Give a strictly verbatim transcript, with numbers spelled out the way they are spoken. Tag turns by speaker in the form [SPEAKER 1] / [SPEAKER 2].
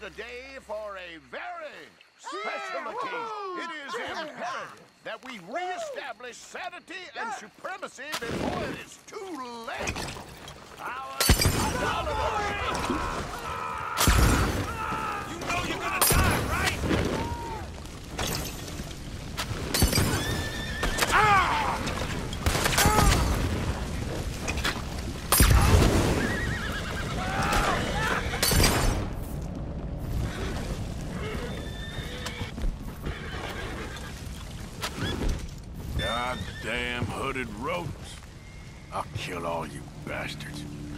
[SPEAKER 1] the day for a very special occasion. It is imperative that we reestablish sanity and supremacy before it is too late. Our idolatry!
[SPEAKER 2] You know you're gonna die, right?
[SPEAKER 3] Goddamn hooded rodents. I'll kill all you bastards.